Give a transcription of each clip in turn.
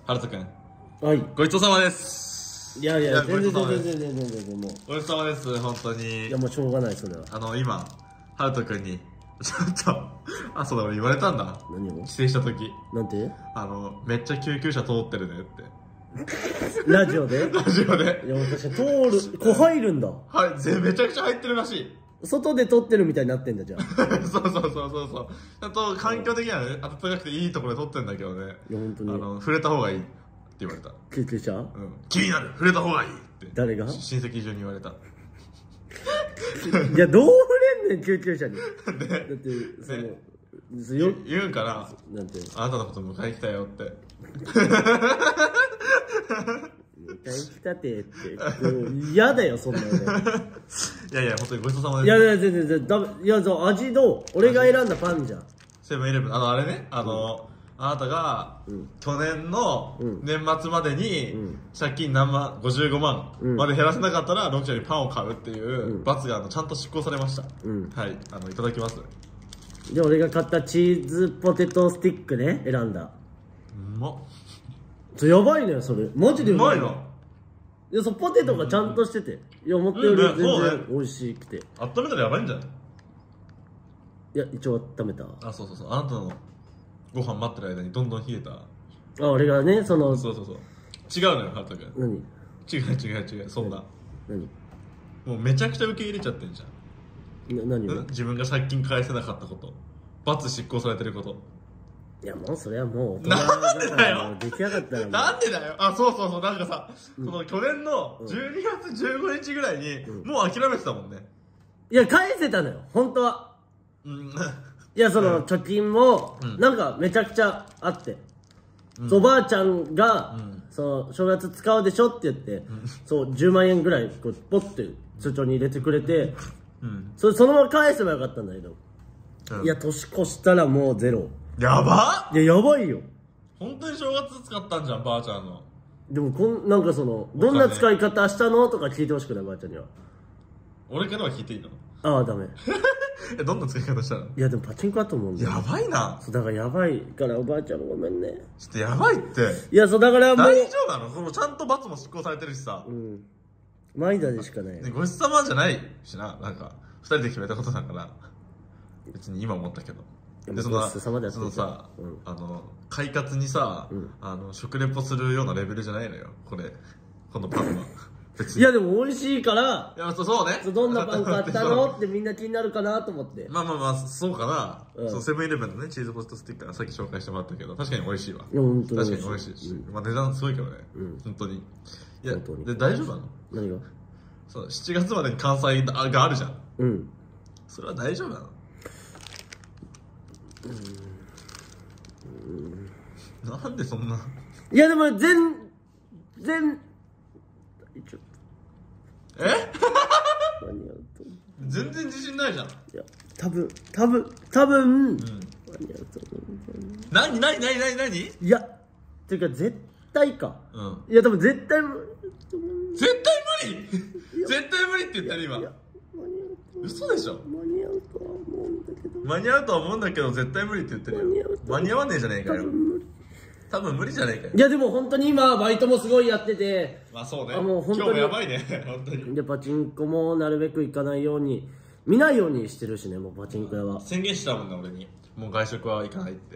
ハルト君、 はい。 ごちそうさまです。 いやいや、 ごち全然そうさまです。 全然もう。 ごちそうさまです、本当に。 いや、もうしょうがない、それは。 今、ハルト君に、ちょっと、あ、そうだ、俺言われたんだ。 何を帰省した時。 なんてめっちゃ救急車通ってるねって。 ラジオでラジオで。 いや、私、入るんだ。 はい、めちゃくちゃ入ってるらしい。 外で撮ってるみたいになってんだ、じゃあ。 そう。ちゃんと環境的にはね、暖かくていいところで撮ってんだけどね。 いや、本当に。 触れた方がいいって言われた。 救急車うん。気になる、触れた方がいいって。 誰が親戚中に言われた。 いや、どう触れんねん、救急車に。だって、 言うんから、 なんて。 あなたのこと迎え来たよって。 迎え来たてって。嫌だよ、そんなのね。 いや、本当にごちそうさまです。 いや、全然、ダメ。いや、味どう俺が選んだパンじゃん。 セブンイレブン、あれね、あなたが、去年の年末までに、借金55万まで減らせなかったら、ロキちゃんにパンを買うっていう罰がちゃんと執行されました。はい、いただきます。 で、俺が買ったチーズポテトスティックね、選んだ。 うまっ。 やばいのよ、それ。マジでうまいな。 いや、ポテトがちゃんとしてて。いや、思ったより全然美味しくて。 温めたらやばいんじゃない？ いや、一応温めた。 あ、そう。あなたのご飯待ってる間にどんどん冷えた。 あ、俺がね、そう。 違うのよ、ハルト君。 何？ 違う、そんな。 何？ もうめちゃくちゃ受け入れちゃってんじゃん。 何を？ 自分が借金返せなかったこと。罰執行されてること。 いや、もうそれはもうなんでだよ。 出来上がったらなんでだよ。あ、そう、なんかさ、その去年の12月15日ぐらいに、もう諦めてたもんね。 いや、返せたのよ、本当は。いや、貯金も、なんかめちゃくちゃあって。おばあちゃんが、正月使うでしょって言って、10万円ぐらい、ポッて通帳に入れてくれて、そのまま返せばよかったんだけど。いや、年越したらもうゼロ。 やばっ。 いや、やばいよ。 本当に正月使ったんじゃん、ばあちゃんの。 でもなんかどんな使い方したのとか聞いてほしくない、ばあちゃんには。 俺からは聞いていいの？ ああ、ダメ。 どんな使い方したの？ いや、でもパチンコだと思うんだよ。 やばいな。 だからやばいからおばあちゃんごめんね。 ちょっとやばいって。 いや、だからもう。 大丈夫なの？ちゃんと罰も執行されてるしさ。 マイダでしかない。 ごちそうさまじゃないしな、なんか、二人で決めたことだから、別に今思ったけど。で、そのさ、快活にさ、食レポするようなレベルじゃないのよ、このパンは。別に。 いや、でも美味しいから、 いや、そうね。 どんなパン買ったのってみんな気になるかなと思って。 まあ、そうかな。セブンイレブンのね、チーズポテトスティックさっき紹介してもらったけど、確かに美味しいわ。 いや、本当に。 確かに美味しいし。まあ値段すごいけどね。本当に。いや、で、大丈夫なの？ 何が ？7月までに関西があるじゃん。それは大丈夫なの？なんでそんな。 いや、でも全全然自信ないじゃん。いや、多分間に合うと思う。 何いや、ていうか絶対か。いや、多分絶対絶対無理絶対無理って言ったら今。嘘でしょ？ 間に合うとは思うんだけど。 間に合うとは思うんだけど、絶対無理って言ってるよ。間に合わねえじゃねえかよ。多分無理じゃねえかよ。 いや、でも本当に今、バイトもすごいやってて。 まあそうね。 もう本当に今日もやばいね、本当に。 で、パチンコもなるべく行かないように、見ないようにしてるしね、もうパチンコ屋は。 宣言したもんね、俺に。もう外食は行かないって。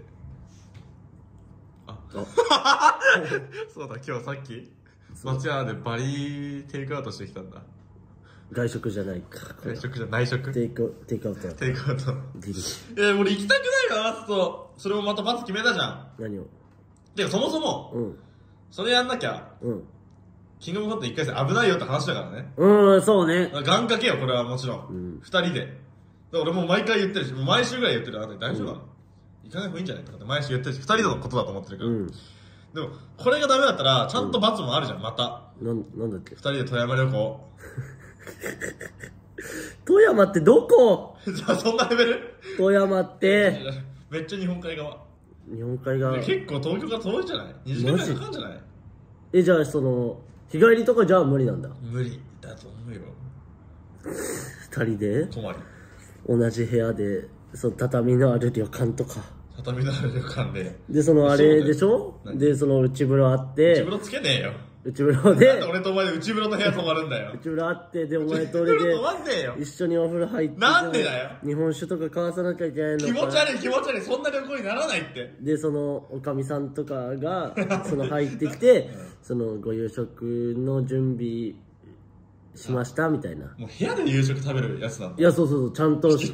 そうだ、今日さっき、松屋でバリテイクアウトしてきたんだ。 外食じゃないか。 外食じゃ内食？ テイクアウト。 テイクアウト。俺行きたくないな、それもまた罰決めたじゃん。 何を？ てかそもそも、それやんなきゃ、キングオブコント1回戦危ないよって話だからね。 そうね。 願掛けよ、これはもちろん。2人で。俺もう毎回言ってるし、もう毎週ぐらい言ってる。あなた大丈夫なの？行かない方がいいんじゃないとかって毎週言ってるし、2人のことだと思ってるから。でも、これがダメだったら、ちゃんと罰もあるじゃん、また。 なんだっけ？ 2人で富山旅行。 富山ってどこ？ じゃあそんなレベル？ 富山って。 めっちゃ日本海側。 日本海側。 結構東京から遠いんじゃない？ 2時間ぐらいかかるんじゃない？ じゃあ日帰りとかじゃあ無理なんだ。 無理だと思うよ。 2人で泊まり。 同じ部屋で、畳のある旅館とか。 畳のある旅館で。 で、そのあれでしょで、その内風呂あって。 内風呂つけねえよ。 内風呂で。 なんで俺とお前で内風呂の部屋泊まるんだよ。 内風呂あって、で、お前と俺で。 泊まんねえよ。 一緒にお風呂入って。 なんでだよ。 日本酒とか買わさなきゃいけないの。 気持ち悪い気持ち悪い。そんな旅行にならないって。 で、その、おかみさんとかが、その入ってきて、その、ご夕食の準備しました、みたいな。 もう部屋で夕食食べるやつなんだ。 いや、そうそうそう、ちゃんと。 高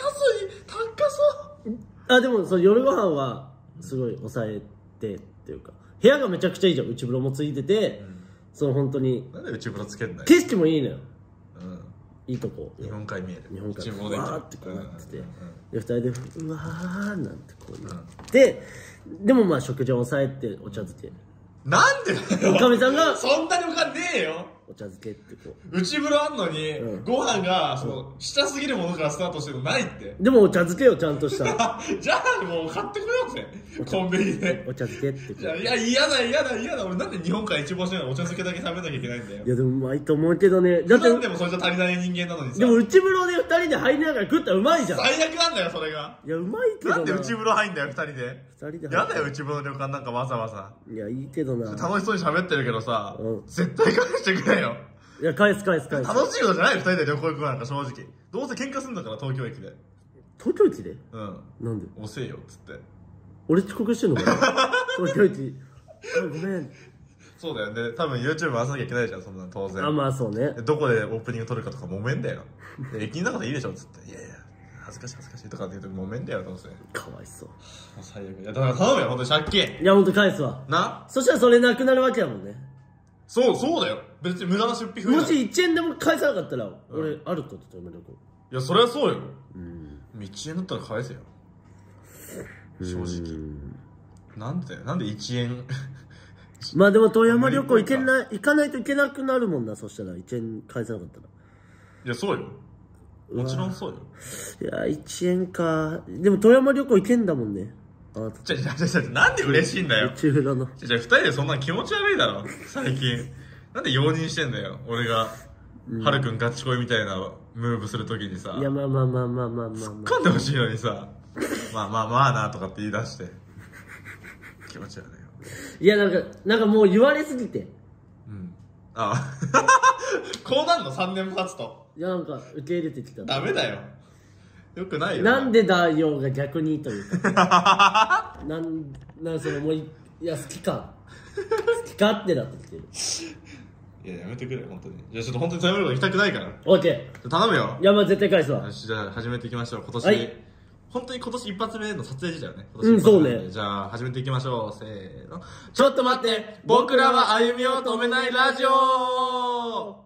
そう。 あ、でも、その夜ご飯は、すごい抑えて、っていうか。部屋がめちゃくちゃいいじゃん。内風呂もついてて、その本当に。 なんで内風呂つけんだよ。 景色もいいのよ。いいとこ。 日本海見える。 日本海。 うわーってこうなってて。で、二人で、うわーなんてこう言って。でもまあ食事を抑えてお茶漬け。 なんでだよ。 おかみさんが。 そんなにお金ねえよ。 お茶漬けってこう。内風呂あんのに、ご飯が、下すぎるものからスタートしてるのないって。 でもお茶漬けよ、ちゃんとした。 じゃあもう買ってこようぜ。コンビニで。 お茶漬けっていや、嫌だ。俺なんで日本海一望しながらお茶漬けだけ食べなきゃいけないんだよ。 いや、でもうまいと思うけどね。 だって。なんでもそれじゃ足りない人間なのにさ。 でも内風呂で二人で入りながら食ったらうまいじゃん。 最悪なんだよ、それが。 いや、うまいけどな。 なんで内風呂入んだよ、二人で。 二人で入やだよ、内風呂の旅館なんかわざわざ。 いや、いいけどな。 楽しそうに喋ってるけどさ、絶対返してくれよ。 いや、返す。楽しいことじゃない二人で旅行行くなんか正直。どうせ喧嘩すんだから、東京駅で。 東京駅で？なんで？ 遅えよ、つって。 俺遅刻してんのかな東京駅。ごめん。 そうだよね。多分 YouTube 回さなきゃいけないじゃん、そんな当然。 あ、まあそうね。 どこでオープニング撮るかとか揉めんだよ。駅の中でいいでしょ、つって。いや、恥ずかしいとかって言うと揉めんだよ、どうせ。 かわいそう。 最悪。いや、だから頼むよ、ほんとに借金。 いや、ほんと返すわ。 な？ そしたらそれなくなるわけやもんね。 そうだよ。別に無駄な出費増えない。 もし1円でも返さなかったら、俺、あるとって言ったらいや、それはそうよ。1円だったら返せよ。正直。なんで1円。 まあでも富山旅行行かないといけなくなるもんな、そしたら1円返さなかったら。 いや、そうよ。もちろんそうよ。 いや、1円か。でも富山旅行行けんだもんね。 なんで嬉しいんだよ。 内風呂の。 2人でそんな気持ち悪いだろ、最近。なんで容認してんだよ、俺が。はるくんガチ恋みたいなムーブするときにさ。 いや、まあ。 突っ込んでほしいのにさ。まあなとかって言い出して。気持ち悪いよ。 いや、なんかもう言われすぎて。 ああ。こうなんの ?3 年経つと。 いや、なんか受け入れてきた。 ダメだよ。よくないよ。 なんでだよが逆にというか。そのもういや、好きかってなってきてる。 いや、やめてくれよ、本当に。じゃあちょっと本当に富山旅行行きたくないから。 オッケー。 頼むよ。 いや、まあ絶対返すわ。 よし、じゃあ始めていきましょう、今年。本当に今年一発目の撮影時だよね。 そうね。 じゃあ始めていきましょう。せーの。ちょっと待って、僕らは歩みを止めないラジオ。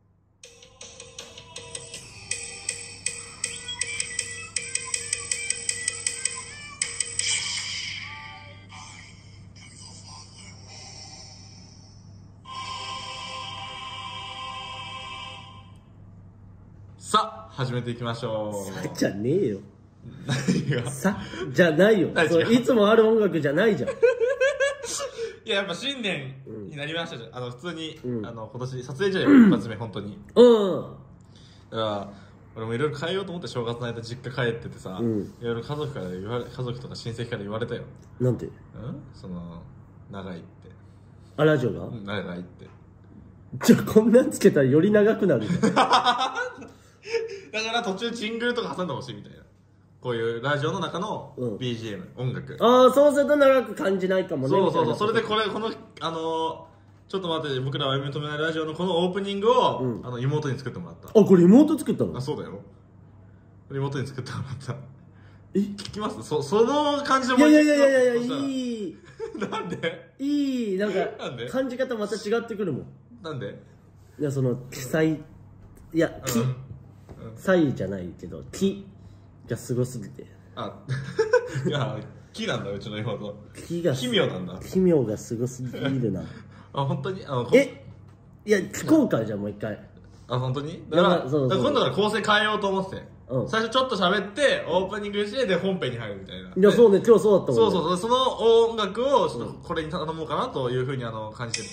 さあ、始めていきましょう。 さじゃねえよ。 何がさじゃないよ。いつもある音楽じゃないじゃん。 いや、やっぱ新年になりましたじゃん。普通に、今年撮影じゃよ、一発目、本当に。だから、俺もいろいろ変えようと思って正月の間実家帰っててさ、いろいろ家族とか親戚から言われたよ。 なんて？ 長いって。 あ、ラジオが？ 長いって。 じゃあこんなんつけたらより長くなる。 だから途中ジングルとか挟んでほしいみたいな。こういうラジオの中の BGM、音楽。 ああ、そうすると長く感じないかもね。 そう。それでこの、ちょっと待って、僕らは歩み止めないラジオのこのオープニングを、妹に作ってもらった。 あ、これ妹作ったの？ あ、そうだよ。妹に作ってもらった。聞きます？その感じでもいや、いい。 なんで？ いい、なんか、感じ方また違ってくるもん。 なんで？ いや、いや、才じゃないけど、木がすごすぎて。 いや、木なんだ、うちの妹。 木が奇妙なんだ。 奇妙がすごすぎるな。 本当に？いや、聞こうか、じゃあもう一回。 本当に？だから今度から構成変えようと思ってて。最初ちょっと喋って、オープニングして、で、本編に入るみたいな。 いや、そうね、今日そうだったもん。 そう、その音楽を、ちょっとこれに頼もうかなというふうに感じてる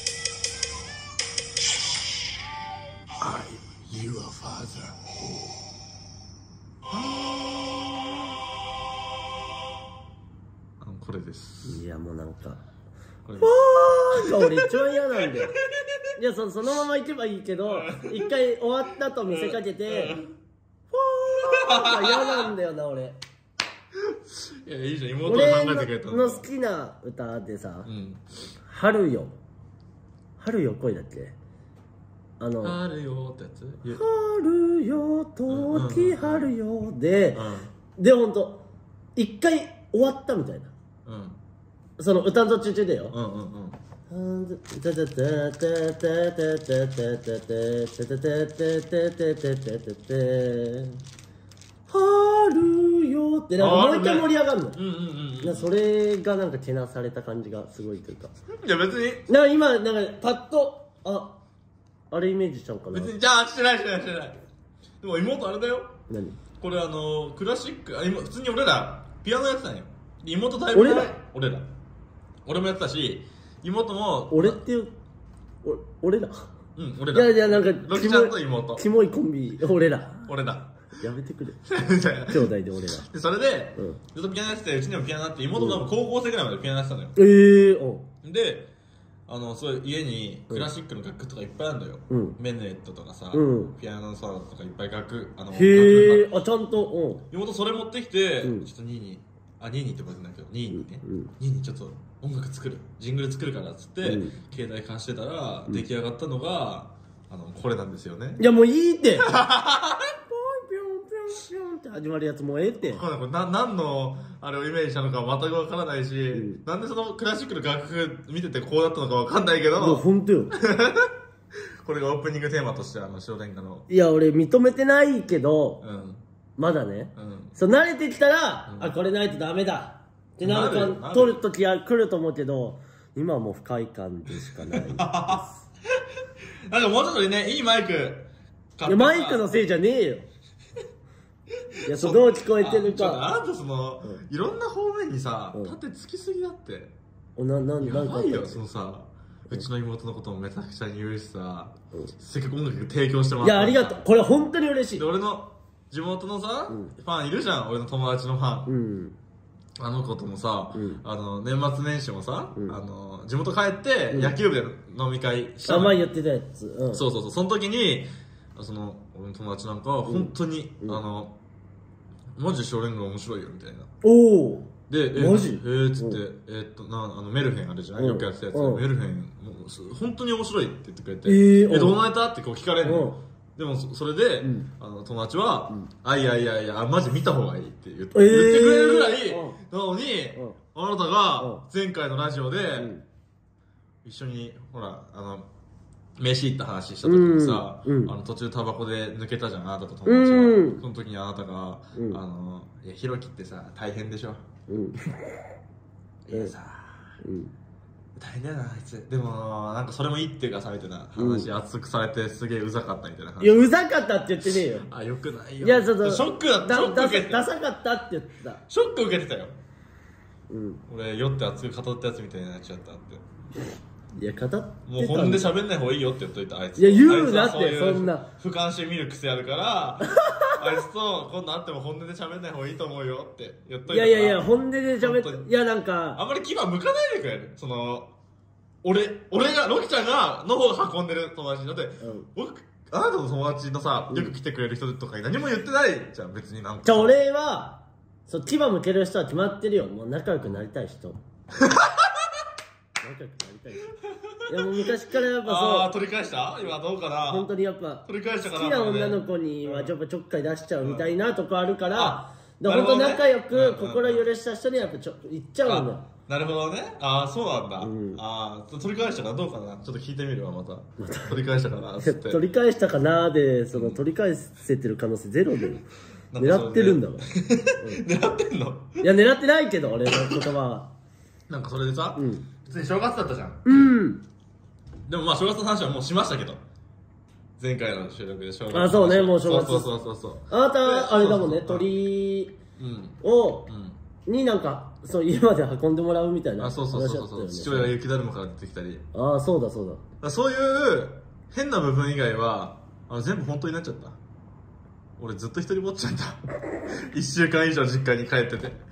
というか。I'm your father. これです。 いやもうなんかファーが俺一番嫌なんだよ。いやそのまま行けばいいけど、一回終わったと見せかけてファーが嫌なんだよな俺。 いやいいじゃん、妹が考えてくれたんだ。 俺の好きな歌でさ、春よ恋だっけ、 春よってやつ、 春よ時春よでほんと一回終わったみたいな、その歌の途中でよ、春よってなんかもう一回盛り上がるの。それがなんかけなされた感じがすごいというか。 いや別になんか今なんかパッとあれイメージしちゃうかな。 別にじゃあしてない。でも妹あれだよ。 何？ これクラシック今普通に俺らピアノやってたんよ。妹だいぶ俺もやってたし、妹も俺っていう俺ら。 俺ら。 いやなんかロキちゃんと妹。 キモいコンビ俺ら。やめてくれ。兄弟で俺ら。 でそれでずっとピアノやってて、うちにもピアノあって、妹も高校生ぐらいまでピアノやってたのよ。でそういう家にクラシックの楽器とかいっぱいあるんだよ。メネットとかさ、ピアノのソロとかいっぱい楽へえ、ちゃんと。 妹それ持ってきて、ちょっとニーニーってことじゃないけど、ニーニーちょっと音楽作る、ジングル作るからっつって携帯貸してたら出来上がったのがこれなんですよね。 いやもういいって。ピョンって始まるやつもうええって。 何のあれをイメージしたのか全く分からないし、なんでそのクラシックの楽譜見ててこうだったのか分かんないけど、 もう本当よ。 これがオープニングテーマとして少年歌の。 いや俺認めてないけど、まだね、慣れてきたら、これないとダメだってなんか撮るときは来ると思うけど、今はもう不快感でしかないです。 なんかもうちょっとね、いいマイク買って。マイクのせいじゃねえよ。いや、どう聞こえてるか。 あんたいろんな方面にさ、縦つきすぎだって。 なんかやばいよ、うちの妹のこともめちゃくちゃに言うしさ、せっかく音楽提供してもらった。 いや、ありがとう。これ本当に嬉しい。 で、俺の地元のさ、ファンいるじゃん、俺の友達のファン。あの子ともさ、年末年始もさ、地元帰って野球部で飲み会したの。 前言ってたやつ。 そう、その時に、俺の友達なんかは本当に、マジ少年が面白いよみたいな。 おお。 で、 マジ？ つって、メルヘンあるじゃん、よくやってたやつ。メルヘン、本当に面白いって言ってくれて、どうなれたってこう聞かれるの。でもそれで、友達は、いや、マジ見た方がいいって言ってくれるぐらいなのに、あなたが前回のラジオで、一緒に、ほら、飯行った話した時にさ、途中タバコで抜けたじゃん、あなたと友達は。その時にあなたが、いや、ひろきってさ、大変でしょ。いやさ、大変だよな、あいつ。でも、なんかそれもいいっていうかさ、みたいな話熱くされて、すげえうざかったみたいな話。 いや、うざかったって言ってねえよ。 あ、よくないよ。 いや、ちょっと。 ショックだった。 ダサかったって言ってた。 ショック受けてたよ。俺、酔って熱く語ったやつみたいになっちゃったって。 いや、語ってた。 もう本音で喋んない方がいいよって言っといた、あいつ。 いや、言うなって、そんな。 俯瞰して見る癖あるから、あいつと今度会っても本音で喋んない方がいいと思うよって言っといた。 いや、本音で喋って、いや、なんか。 あんまり牙向かないでくれる。俺が、ロキちゃんが、の方が運んでる友達に。だって、あなたの友達のさ、よく来てくれる人とかに何も言ってないじゃん、別になんか。 じゃあ俺は、牙向ける人は決まってるよ。もう仲良くなりたい人。仲良くなりたい人。いやもう昔からやっぱそう。 ああ、取り返した今どうかな本当にやっぱ、 取り返したかな好きな女の子にはちょっとちょっかい出しちゃうみたいなとこあるから、本当仲良く心許した人にはやっぱ言っちゃうんだよ。 なるほどね。ああ、そうなんだ。ああ、取り返したかなどうかなちょっと聞いてみるわ、また。取り返したかなつって。 取り返したかなで、取り返せてる可能性ゼロで。狙ってるんだわ。 狙ってんの？ いや、狙ってないけど、俺の言葉は。 なんかそれでさ、普通に正月だったじゃん。でもまあ正月の話はもうしましたけど。前回の収録で正月。 あ、そうね、もう正月。 そう。 あなた、あれだもんね、鳥を、になんか、家まで運んでもらうみたいな。 そう。父親が雪だるまから出てきたり。 ああ、そうだ。 そういう変な部分以外は、全部本当になっちゃった。俺ずっと一人ぼっちゃった。1週間以上実家に帰ってて。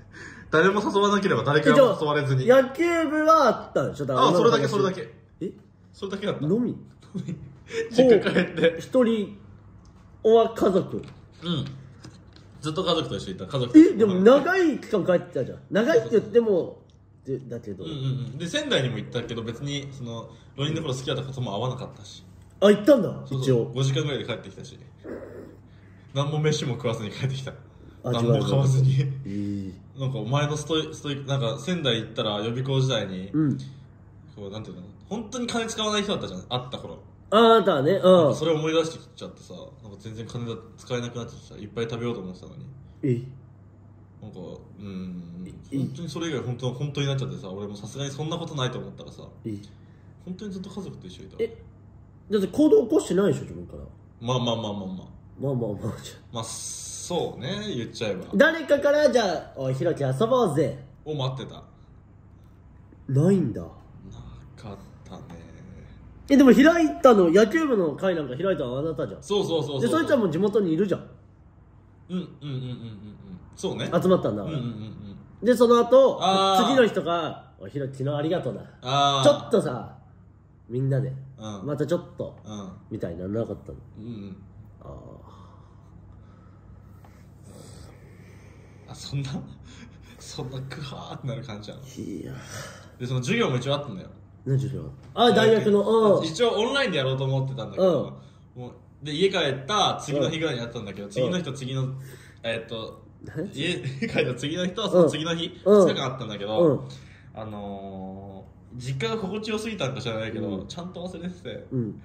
誰も誘わなければ誰からも誘われずに。 野球部はあったんでしょ。 あ、それだけそれだけ。 え、 それだけだった。 のみ実家帰って一人は家族。 うん、ずっと家族と一緒にいた。家族。 でも長い期間帰ってたじゃん。長いって言ってもだけど、 で仙台にも行ったけど別にその浪人の頃好きだったことも合わなかったし。 あ、行ったんだ。 そう一応 5時間ぐらいで帰ってきたし、何も飯も食わずに帰ってきた。何も買わずに。なんかお前のストイなんか仙台行ったら予備校時代に、こうなんていうの、本当に金使わない人だったじゃん、会った頃。 あなたはね、 それを思い出してきちゃってさ、なんか全然金が使えなくなってきた。いっぱい食べようと思ってたのに。なんか本当にそれ以外本当になっちゃってさ、俺もさすがにそんなことないと思ったらさ、本当にずっと家族と一緒にいた。 だって行動起こしてないでしょ、自分から。 まあじゃまあそうね、言っちゃえば誰かからじゃあおいひろき遊ぼうぜを待ってた。 ないんだ。なかったね。 でも開いたの、野球部の会なんか開いたのあなたじゃん。 そうでそいつはもう地元にいるじゃん。 そうね、 集まったんだから。でその後次の人が「おいひろき昨日ありがとうな、ちょっとさみんなでまたちょっと」みたいにならなかったの。 そんなクハーってなる感じじゃん。 いやでその授業も一応あったんだよ。 何授業？大学の一応オンラインでやろうと思ってたんだけど、で家帰った次の日ぐらいにやったんだけど、次の日と次の家帰った次の日とその次の日2日間あったんだけど、実家が心地よすぎたんか知らないけど、ちゃんと忘れてて、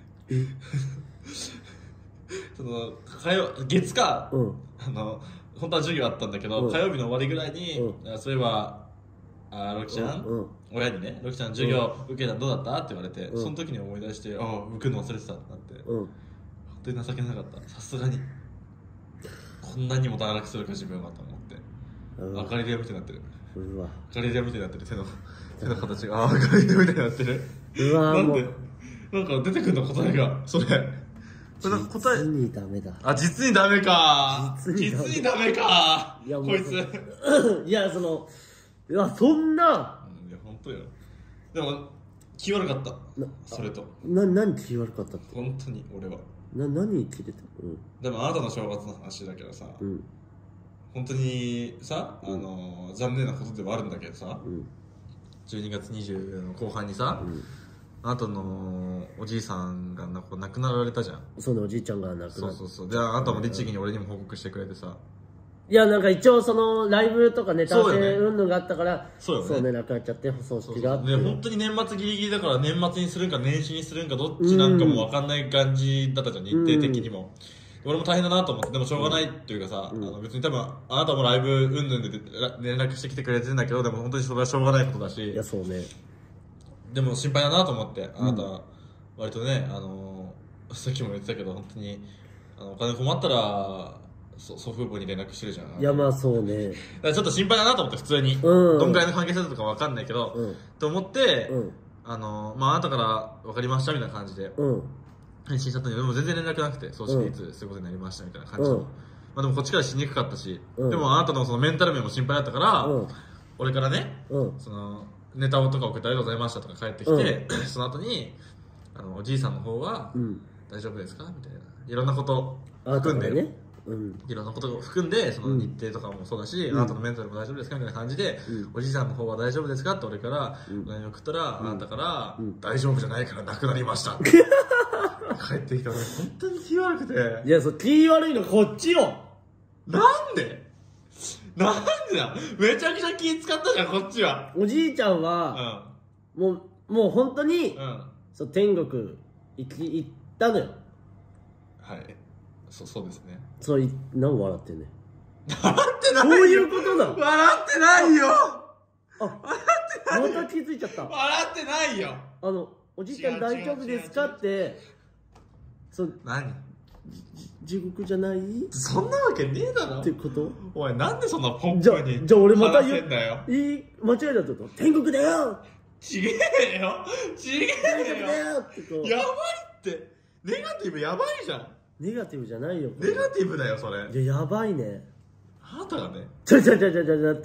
その月か、本当は授業あったんだけど、火曜日の終わりぐらいに、そういえばロキちゃん、親にね、ロキちゃん授業受けたらどうだったって言われて、その時に思い出して、受けるの忘れてたってなって、本当に情けなかった。さすがにこんなにも堕落するか自分はと思って、アカリレアみたいになってる。アカリレアみたいになってる。手の形がアカリレアみたいになってる。なんでなんか出てくるの答えがそれ。 実にダメだ。 実にダメか。実にダメか。こいつ。 いやそんな。 いや本当よ。でも気悪かった。それと。 何気悪かったって。 本当に俺は。 何切れた？ でもあなたの正月の話だけどさ、本当にさ、残念なことではあるんだけどさ、12月20の後半にさ、あなたのおじいさんが亡くなられたじゃん。 そうね、おじいちゃんが亡くなった。 そうで、あなたも律儀に俺にも報告してくれてさ、 いやなんか一応そのライブとかネタ合わせ運動があったから、そうね、亡くなっちゃって葬式があって、 本当に年末ギリギリだから年末にするんか年始にするんかどっちなんかも分かんない感じだったじゃん、日程的にも。俺も大変だなと思って、でもしょうがないっていうかさ、別に多分あなたもライブ云々で連絡してきてくれてるんだけど、でも本当にそれはしょうがないことだし、 いやそうね、 でも心配だなと思って、あなた割とね、さっきも言ってたけど本当にお金困ったら祖父母に連絡してるじゃん。 いやまあそうね、 だからちょっと心配だなと思って、普通にどんぐらいの関係性とか分かんないけど、と思って、あなたから分かりましたみたいな感じで返信しちゃったんだけど、でも全然連絡なくて、葬式いつすることになりましたみたいな感じで、まあでもこっちからしにくかったし、でもあなたのそのメンタル面も心配だったから、俺からね、そのネタとか送ってありがとうございましたとか帰ってきて、その後におじいさんの方は大丈夫ですかみたいな、いろんなこと含んでる、いろんなことを含んで、その日程とかもそうだし、あなたのメンタルも大丈夫ですかみたいな感じで、おじいさんの方は大丈夫ですかって俺から LINE 送ったら、あなたから大丈夫じゃないから亡くなりました帰ってきた。俺本当に気悪くて。 いや気悪いのこっちよ。 なんでだめちゃくちゃ気使ったじゃんこっちは。 おじいちゃんはもう本当に天国行ったのよ。 はい、そうですね。 何笑ってんね。 笑ってないよ。 そういうことだ。 笑ってないよ。 笑ってない。また気づいちゃった。 笑ってないよ。 おじいちゃん大丈夫ですかって。 何？ 地獄じゃない？ そんなわけねえだろ。 ってこと？ お前なんでそんなポンプにじゃあ俺また言うんだよ。 間違いだったと。天国だよ。 ちげえよ。やばいって。ネガティブやばいじゃん。 ネガティブじゃないよ。 ネガティブだよそれ。 いややばいね。 あなたがね。 だって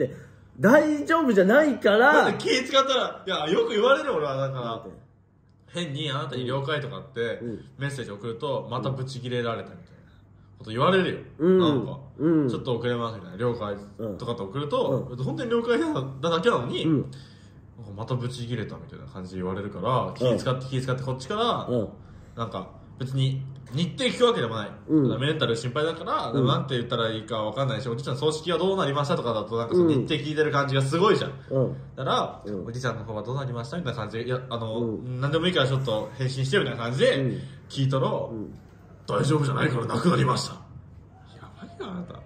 大丈夫じゃないから。 だって気使ったら、いや、よく言われる俺は、だから、変にあなたに了解とかってメッセージ送ると、またブチ切れられたみたいなこと言われるよ。なんか、ちょっと遅れますみたいな、了解とかって送ると、本当に了解だだけなのに、またブチ切れたみたいな感じで言われるから、気使ってこっちから、なんか、別に日程聞くわけでもない。メンタル心配だから、なんて言ったらいいかわかんないし、おじいちゃん葬式はどうなりましたとかだと、なんかその日程聞いてる感じがすごいじゃん。だから、おじいちゃんの方はどうなりましたみたいな感じで、いや、なんでもいいからちょっと返信してみたいな感じで、聞いたら、大丈夫じゃないからなくなりました。やばいな、あなた。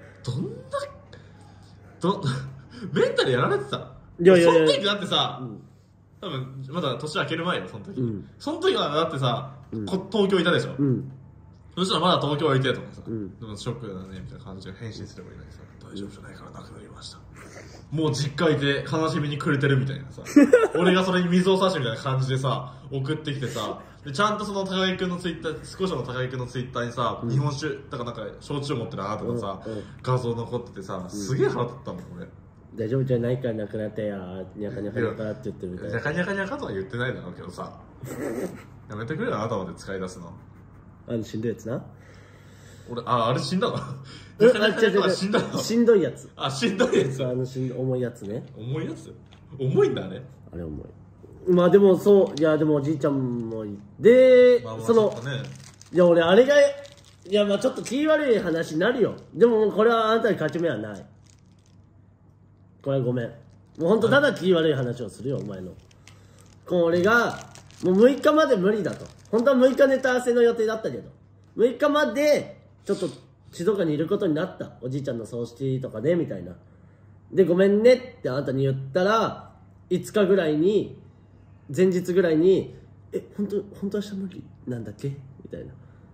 メンタルやられてた。その時だってさ、多分まだ年明ける前よ、その時。その時はだってさ、東京いたでしょ。そしたらまだ東京いてとかさ、でもショックだねみたいな感じで返信すればいいのにさ、大丈夫じゃないからなくなりました。もう実家いて悲しみに暮れてるみたいなさ、俺がそれに水を差してみたいな感じでさ、送ってきてさ、でちゃんとその高木くんのツイッター、少しの高木くんのツイッターにさ、日本酒、だからなんか焼酎持ってるあなたのさ、画像残っててさ、すげえ腹立ったもん俺。 大丈夫じゃないからなくなったや、にゃかにゃかにゃかって言ってるみたいな。 にゃかにゃかにゃかとは言ってないだろうけどさ、やめてくれよ、あなたまで使い出すの。 しんどいやつな。 俺、あれ死んだの？ 死んだの？しんどいやつ。 しんどいやつ。 重いやつね。 重いやつ？重いんだ、あれ。 あれ重い。まあでもそう、いやでもおじいちゃんもで、その、いや俺あれが、いやまあちょっと気悪い話になるよ。でもこれはあなたに勝ち目はない。これごめん。もうほんとただ気悪い話をするよ、お前の。これが、もう6日まで無理だと。本当は6日ネタ合わせの予定だったけど、6日まで、ちょっと静岡にいることになった。おじいちゃんの葬式とかで、みたいな。で、ごめんねってあなたに言ったら、5日ぐらいに、前日ぐらいに、本当明日無理なんだっけみたいな。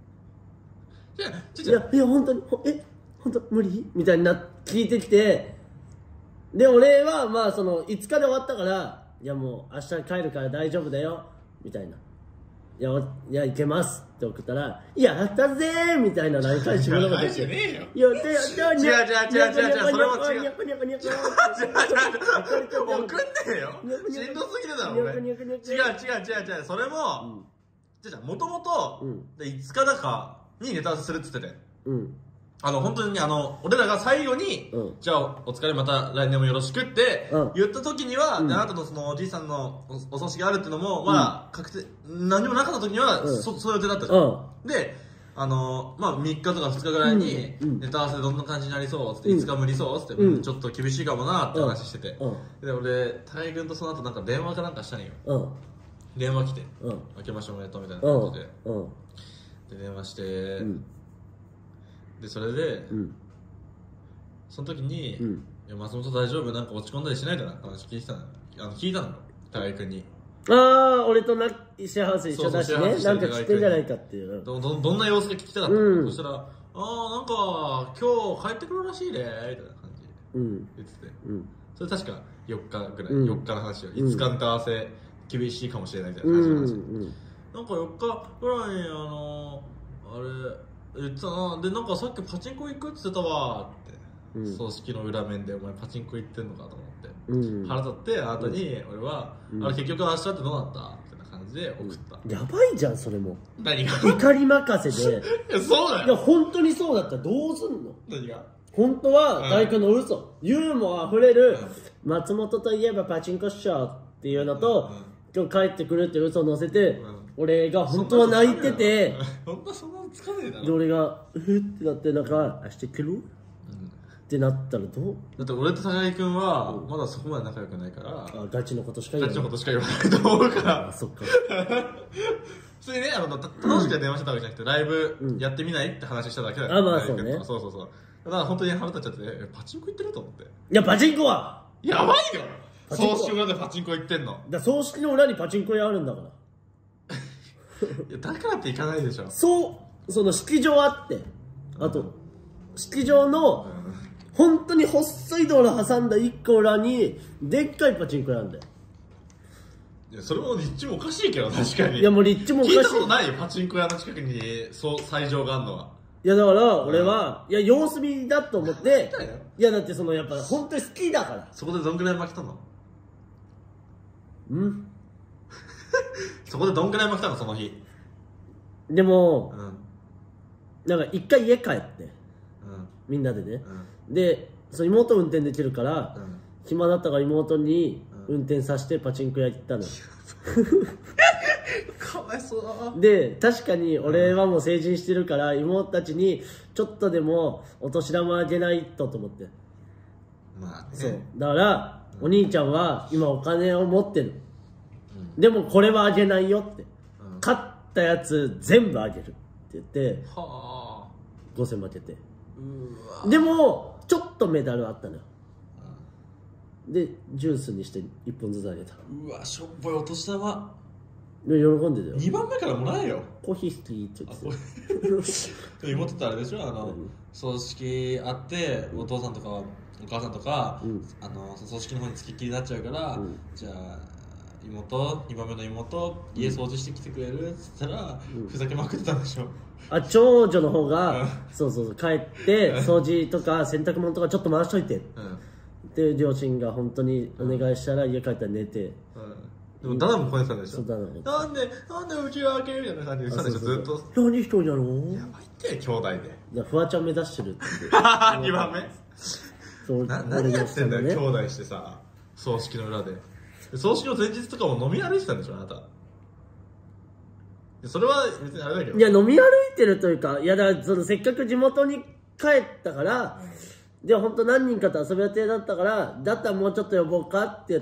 いや、本当に、本当無理みたいに聞いてきて、で、俺は、まあ、その、5日で終わったから、いや、もう、明日帰るから大丈夫だよ、みたいな。いや、行けますって送ったら、やったぜーみたいな何回しもなかったし。やった違う、それも違う。送んねえよ。しんどすぎるだろ、俺。違う。それも、もともと、5日だかにネタ合わせするって言ってて。本当に俺らが最後に、じゃあお疲れまた来年もよろしくって言った時には、あなたのそのおじいさんのお葬式があるっていうのも、まあ、確定、何もなかった時には、そういう予定だったじゃん。で、まあ、3日とか2日ぐらいに、ネタ合わせでどんな感じになりそうって、5日無理そうって、ちょっと厳しいかもなって話してて。で、俺、高井君とその後なんか電話かなんかしたんよ。電話来て、明けましておめでとうみたいな感じで。で、電話して、でそれで、その時に、いや松本大丈夫なんか落ち込んだりしないかなって話聞いたの高井君に。 俺とシェアハウス一緒だしね、なんか知ってんじゃないかっていう。 どんな様子が聞きたかったの。そしたら、なんか今日帰ってくるらしいねみたいな感じで言ってて、それ確か4日ぐらい、4日の話よ。5日の合わせ厳しいかもしれないみたいな話の話。なんか4日ぐらいにあれ言ってたな。で、なんかさっきパチンコ行くって言ってたわって、葬式の裏面でお前パチンコ行ってんのかと思って、腹立ってあなたに俺は、あれ結局明日ってどうなったみたいな感じで送った。 やばいじゃんそれも。 何が怒り任せで。 いやそうだよ。 いや本当にそうだったらどうすんの。 何が本当は大工の嘘、ユーモアあふれる、松本といえばパチンコっしょっていうのと、今日帰ってくるって嘘を載せて、俺が本当は泣いてて、 本当そんなのつかねえだろ。 で俺がってなって、なんか明日来るってなったらどう。 だって俺と高木君はまだそこまで仲良くないから、 ガチのことしか言わない。 ガチのことしか言わないと思うから。 そっか。 それでね、楽しくて電話してたわけじゃなくて、ライブやってみないって話しただけだから。 まあそうね。 そう。だから本当に腹立っちゃって、パチンコ行ってると思って。 いや、パチンコはやばいよ。葬式の裏でパチンコ行ってんの。 葬式の裏にパチンコ屋あるんだから。 いやだからって行かないでしょ。 その式場あって、あと式場の本当に細い道路挟んだ一個裏にでっかいパチンコ屋あるんだよ。 いやそれも立地もおかしいけど確かに。 いやもう立地もおかしい。 聞いたことないよパチンコ屋の近くに最上があるのは。 いやだから俺は、いや様子見だと思って、いやだってそのやっぱ本当に好きだから。 そこでどんくらい負けたの？ んそこでどんくらい負けたのその日？ でも、なんか一回家帰って、みんなでね、でその妹運転できるから、暇だったから妹に運転させてパチンコ屋行ったの。 かわいそうだ。 で確かに俺はもう成人してるから妹たちにちょっとでもお年玉あげないと思って、 まあね、 そうだから、お兄ちゃんは今お金を持ってる、でもこれはあげないよって、勝ったやつ全部あげるって言って5000負けて、でもちょっとメダルあったのよ。でジュースにして1本ずつあげた。 うわしょっぽいお年玉で喜んでたよ。 2番目からもらえよ。 コーヒー好きって言って妹ってあれでしょ、葬式あってお父さんとかお母さんとか、葬式の方に付きっきりになっちゃうから、じゃあ2番目の妹家掃除してきてくれるっつったら、ふざけまくってたんでしょ。 長女の方がそう帰って掃除とか洗濯物とかちょっと回しといて、で両親が本当にお願いしたら家帰ったら寝て、 でもダダもこねてたんでしょ。 なんでうちは開けるみたいな感じで言ってたでしょ、ずっと。 何一人なの？ やばいって兄弟で。 フワちゃん目指してるって 2番目。 そう何やってんだよ、兄弟してさ、葬式の裏で。葬式の前日とかも飲み歩いてたんでしょ、あなた。それは別にあれだけど。 いや飲み歩いてるというか、いやだからそのせっかく地元に帰ったから、で本当何人かと遊ぶ予定だったから、だったらもうちょっと呼ぼうかって言って、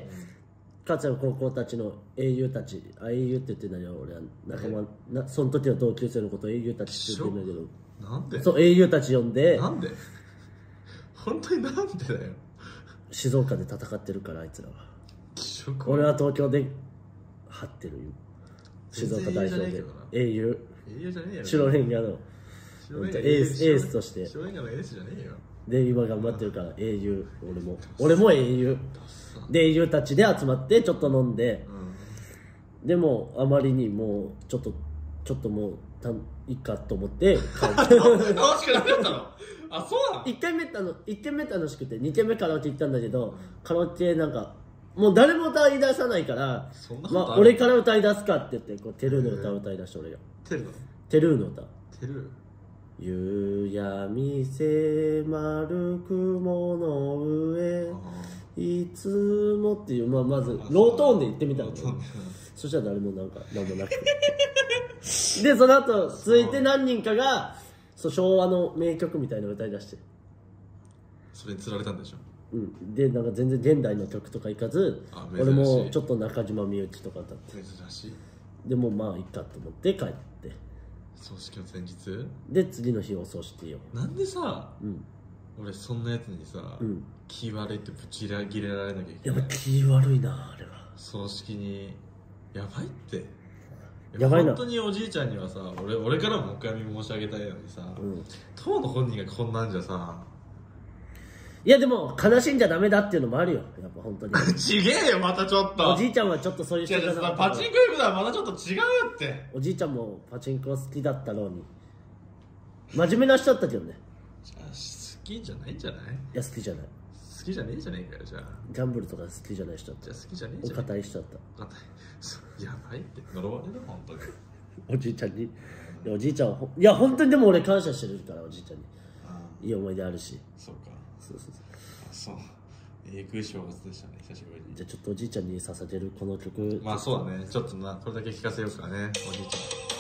かつての高校たちの英雄たち、英雄って言ってんだよ俺は仲間、その時の同級生のことを英雄たちって言ってんだけど、 なんで？ そう英雄たち呼んで、 なんで？本当になんでだよ。 静岡で戦ってるからあいつらは。俺は東京で張ってるよ。静岡代表で英雄。 英雄じゃねえよ。 白レンガのエースとして。 白レンガのエースじゃねえよ。 で今頑張ってるから英雄。俺も英雄で、英雄たちで集まってちょっと飲んで、でもあまりにもうちょっともういいかと思って帰って楽しくなかったの？あ、そうなの？1軒目楽しくて2軒目カラオケ行ったんだけど、カラオケなんかもう誰も歌い出さないから、まあ俺から歌い出すかって言ってこうテルーの歌を歌い出して、俺がテルーの歌、夕闇迫る雲の上いつもっていう、まずロートーンで言ってみたの。そしたら誰も何もなくでその後続いて何人かが昭和の名曲みたいなの歌い出して、 それに釣られたんでしょ。 でなんか全然現代の曲とかいかず、俺もちょっと中島みゆきとか歌って、 珍しい。 でもまあいいかと思って帰って、 葬式の前日で次の日お葬式よ。 なんでさ、俺そんなやつにさ、気悪いってぶち切れられなきゃいけない。 やっぱ気悪いなあれは。 葬式にやばいって。 やばいな。 本当におじいちゃんにはさ、俺からもお悔やみ申し上げたいのにさ、当の本人がこんなんじゃさ。 いやでも悲しんじゃダメだっていうのもあるよ、やっぱ本当に。 ちげえよ、またちょっと。 おじいちゃんはちょっとそういう人じゃなかった。 パチンコ行くのはまたちょっと違うっておじいちゃんもパチンコ好きだったろうに、真面目な人だったけどね。 じゃあ好きじゃないんじゃない？いや好きじゃない。 好きじゃねえじゃねえかよ。じゃあギャンブルとか好きじゃない人だった。 じゃあ好きじゃねえじゃん。 お堅い人だった。 やばいって呪われる本当に。 おじいちゃんに。おじいちゃんはいや本当にでも俺感謝してるから、おじいちゃんにいい思い出あるし。 そうか。 そうえぐい正月でしたね、久しぶりに。 じゃあちょっとおじいちゃんに捧げるこの曲。 まあそうだね、ちょっとこれだけ聴かせようかね、おじいち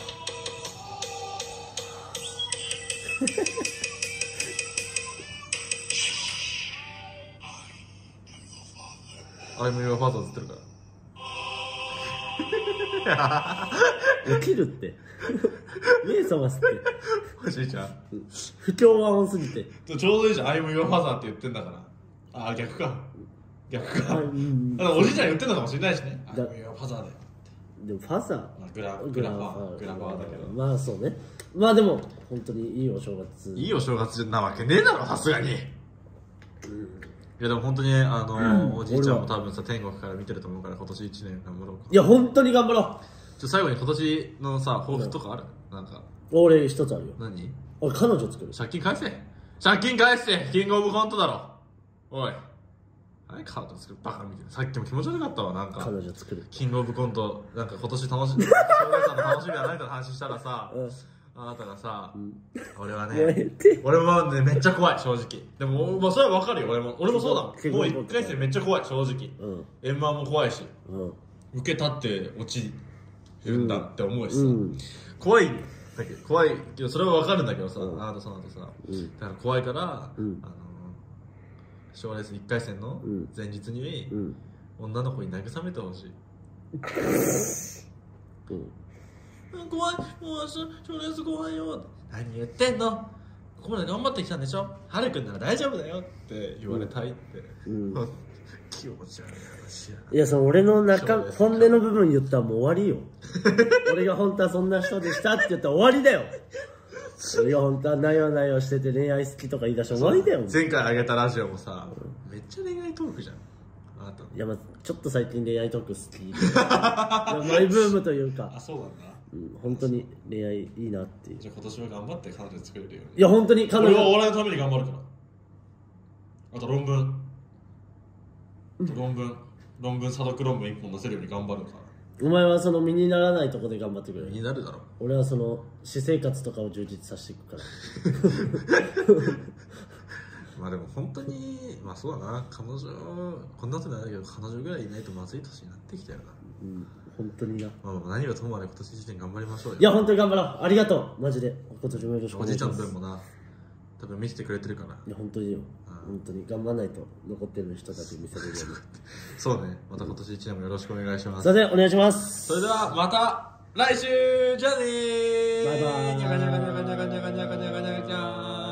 ゃん。I'm your father ずってるから。 起きるって目覚ますって。 おじいちゃん不協和音すぎてちょうどいいじゃん。 I'm your father って言ってんだから。あ、逆か。おじいちゃん言ってんのかもしれないしね。I'm your father だよ。 でもファザー、 グラファーだけど、 まあそうね。まあでも本当にいいお正月。 いいお正月なわけねえだろ、さすがに。いやでも本当におじいちゃんも多分さ、天国から見てると思うから、今年1年頑張ろうか。 いや本当に頑張ろう。 最後に今年のさ抱負とかある？なんか俺一つあるよ。 何？ 俺彼女作る。 借金返せ。借金返してキングオブコントだろ。おい。何彼女作るバカみたいな。さっきも気持ち悪かったわ、なんか。 彼女作る。 キングオブコント、なんか今年楽しみ、将来さんの楽しみは何かの話したらさ、あなたがさ、俺はね、俺はね、めっちゃ怖い、正直。でも、まあ、それはわかるよ、俺もそうだもん。もう1回戦めっちゃ怖い、正直。円満も怖いし、受けたって落ちるんだって思うしさ、怖いだけど、怖いけど、それはわかるんだけどさ、あなたその後さ、だから怖いから、賞レース1回戦の前日に、女の子に慰めてほしい。怖い、もう賞レース怖いよ。何言ってんの、ここまで頑張ってきたんでしょ、はるくんなら大丈夫だよって言われたいって、気持ち悪い話や。 いや、その俺の本音の部分言ったらもう終わりよ。俺が本当はそんな人でしたって言ったら終わりだよ。俺が本当はなよなよしてて恋愛好きとか言い出したら終わりだよ。 前回あげたラジオもさ、めっちゃ恋愛トークじゃん、あなた。 いや、まあちょっと最近恋愛トーク好き。マイブームというか。 あ、そうなんだ。 本当に恋愛いいなっていう。 じゃあ今年は頑張って彼女作れるように。 いや、本当に彼女。俺はお笑いのために頑張るから。あと論文、査読論文1本出せるように頑張るから。 お前はその身にならないとこで頑張ってくれる。 身になるだろ。 俺はその私生活とかを充実させていくから。 まあでも本当に、まあそうだな、彼女、こんなことないけど彼女ぐらいいないとまずい年になってきたよな。 本当にな。 まあ何はともあれ今年1年頑張りましょうよ。 いや、本当に頑張ろう。ありがとう、マジで。今年もよろしくお願いします。 おじいちゃん分もな、多分見せてくれてるから。いや、本当によ。本当に頑張らないと残ってる人たち見せれるように。 そうね、また今年1年もよろしくお願いします。 それでお願いします。 それではまた来週、じゃあねー、 バイバーイ。 にゃかにゃかにゃかにゃかにゃかにゃかにゃかにゃかにゃ。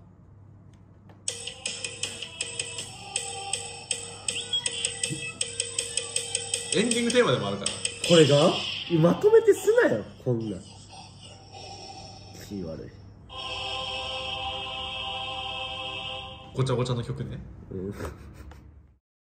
エンディングテーマでもあるから。 これがまとめてすなよ、こんな気悪い。 ごちゃごちゃの曲ね。